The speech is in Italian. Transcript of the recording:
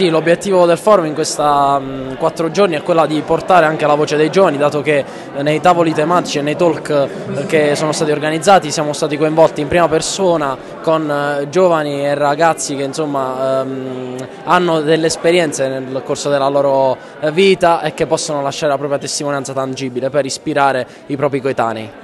Sì, l'obiettivo del forum in questi 4 giorni è quella di portare anche la voce dei giovani, dato che nei tavoli tematici e nei talk che sono stati organizzati siamo stati coinvolti in prima persona con giovani e ragazzi che insomma hanno delle esperienze nel corso della loro vita e che possono lasciare la propria testimonianza tangibile per ispirare i propri coetanei.